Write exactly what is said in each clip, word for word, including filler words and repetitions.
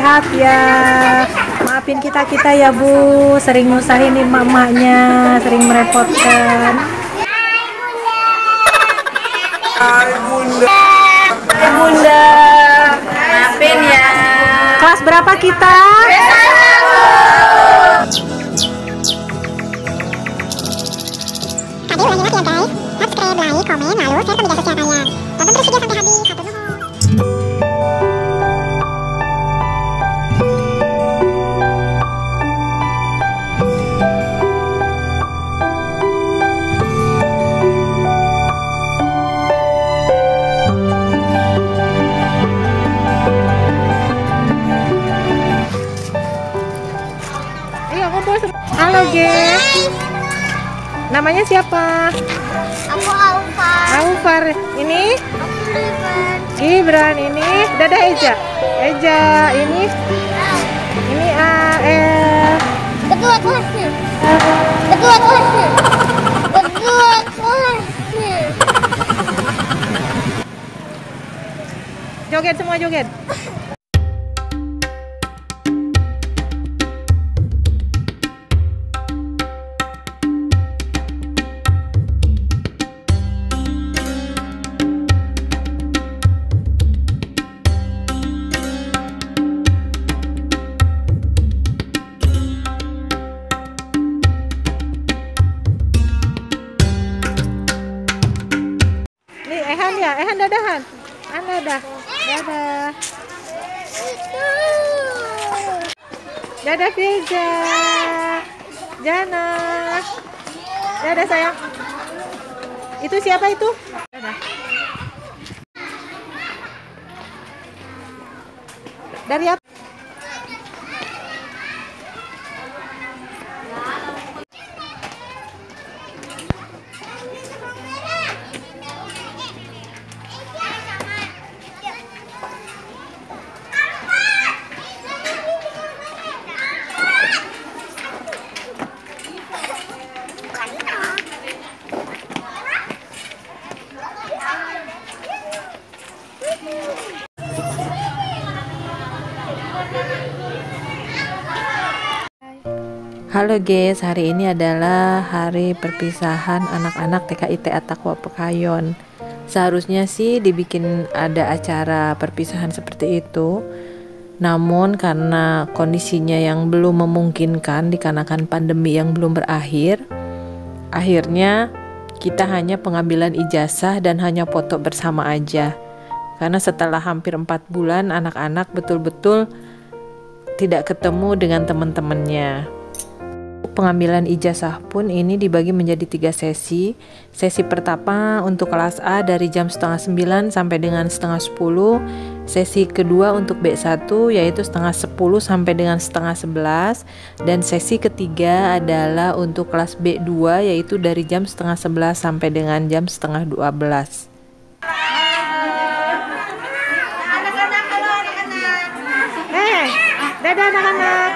sehat ya. Maafin kita-kita ya Bu, sering nyusahin emak-emaknya, sering merepotkan. Hai Bunda. Hai Bunda, maafin ya. Kelas berapa kita? Tadi ulangi lagi ya guys. Subscribe, like, komen, lalu share ke media sosial kalian. Tonton terus video sampai habis. Hatur nuhun. Halo guys, namanya siapa? Aku Alfar. Alfar. Ini Aku Gibran. Gibran. Ini Dada Eja. Eja. Ini ini A L. Kedua kelasnya. Kedua kelasnya. Kedua kelasnya. Joget semua joget. Ehan ya, Ehan dadahan. Anda dah. Dadah. Dadah Firza. Jana. Dadah sayang. Itu siapa itu? Dadah. Dari apa? Halo guys, hari ini adalah hari perpisahan anak-anak T K I T At-Taqwa Pekayon. Seharusnya sih dibikin ada acara perpisahan seperti itu, namun karena kondisinya yang belum memungkinkan dikarenakan pandemi yang belum berakhir, akhirnya kita hanya pengambilan ijazah dan hanya foto bersama aja. Karena setelah hampir empat bulan anak-anak betul-betul tidak ketemu dengan teman-temannya. Pengambilan ijazah pun ini dibagi menjadi tiga sesi. Sesi pertama untuk kelas A dari jam setengah sembilan sampai dengan setengah sepuluh. Sesi kedua untuk B satu yaitu setengah sepuluh sampai dengan setengah sebelas. Dan sesi ketiga adalah untuk kelas B dua yaitu dari jam setengah sebelas sampai dengan jam setengah dua belas. Anak-anak, halo anak-anak. Eh, dadah anak-anak.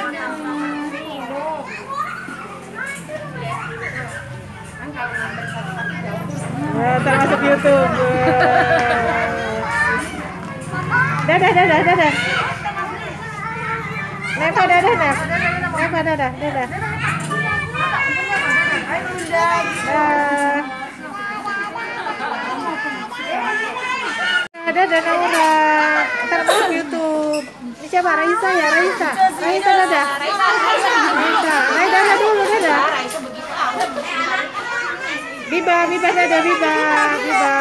Ya, termasuk YouTube. Dadah, dadah, dadah. Nepa, dadah, Nep. Nepa, dadah, dadah. Dadah. Dadah, Naura. Ntar masuk YouTube. Ini siapa? Raisa ya, Raisa. Raisa, dadah. Raisa. Raisa, dadah dulu, dadah. Biba, Biba, dadah, Biba, Biba.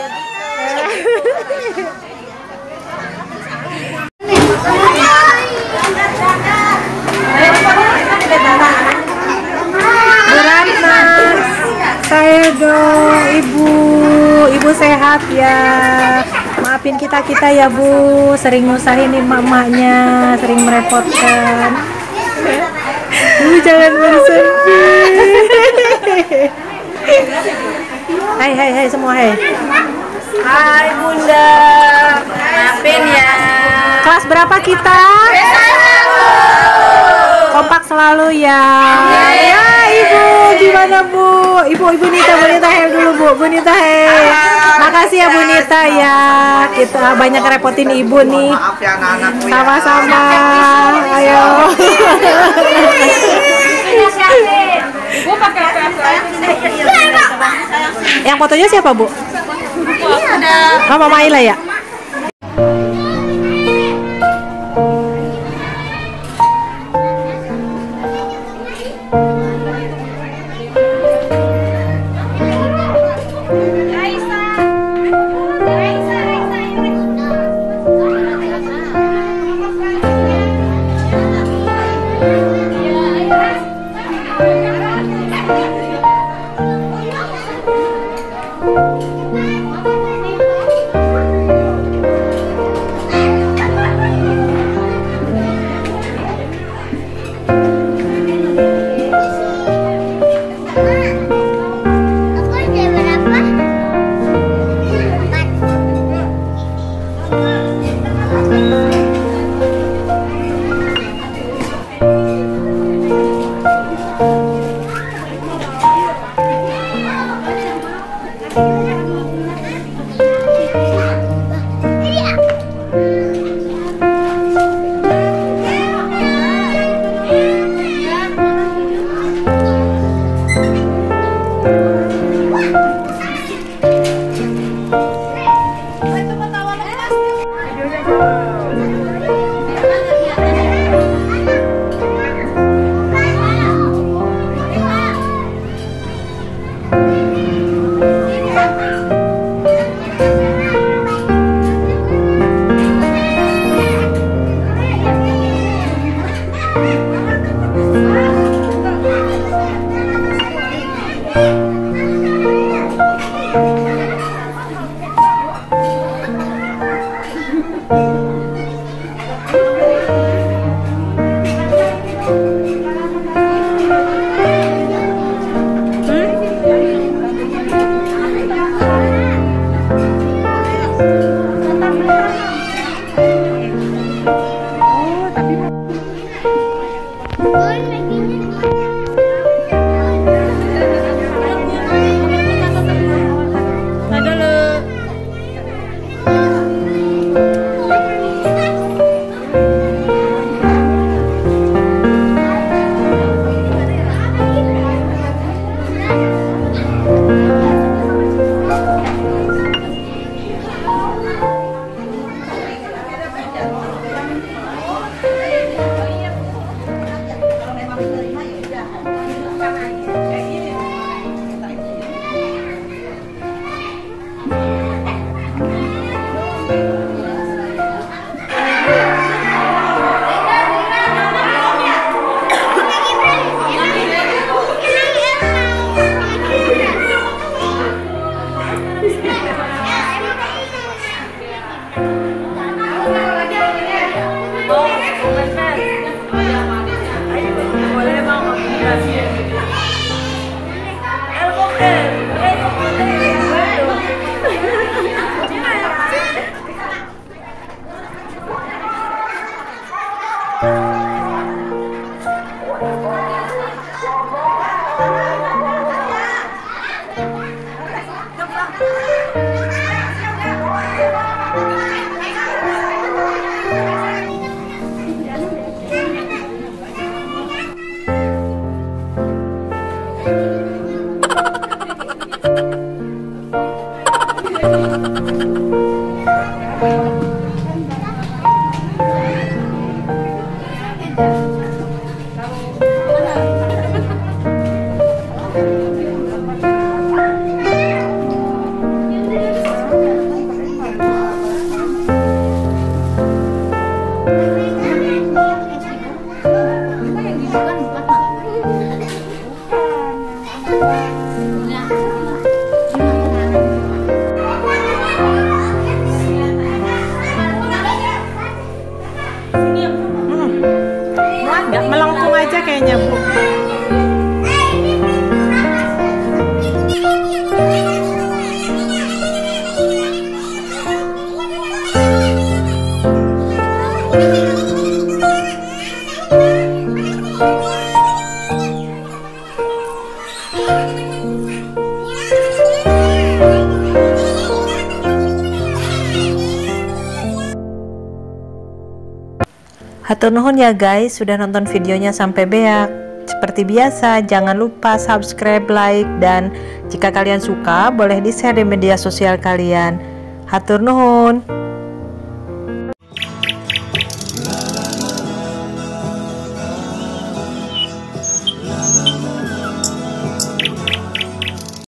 Beratna, saya dong, Ibu, Ibu sehat ya. Maafin kita-kita ya Bu, sering nyusahin emak-emaknya, sering merepotkan. Bu jangan bersedih. Hai hai hai semua hai. Hai Bunda, maafin ya. Kelas berapa kita? Kompak selalu ya. Ya Ibu, gimana Bu? Ibu Ibu Nita, Bu Nita Hel dulu Bu, Bu Nita Hel. Makasih. kasih ya Bu Nita ya. Kita banyak repotin Ibu nih. Maaf ya anak-anakku ya. Sama-sama. Ayo. Yang fotonya siapa, Bu? Oh, Mama Ila ya? kayaknya Bu. Hatur nuhun ya guys, sudah nonton videonya sampai beak. Seperti biasa, jangan lupa subscribe, like, dan jika kalian suka, boleh di-share di media sosial kalian. Hatur nuhun.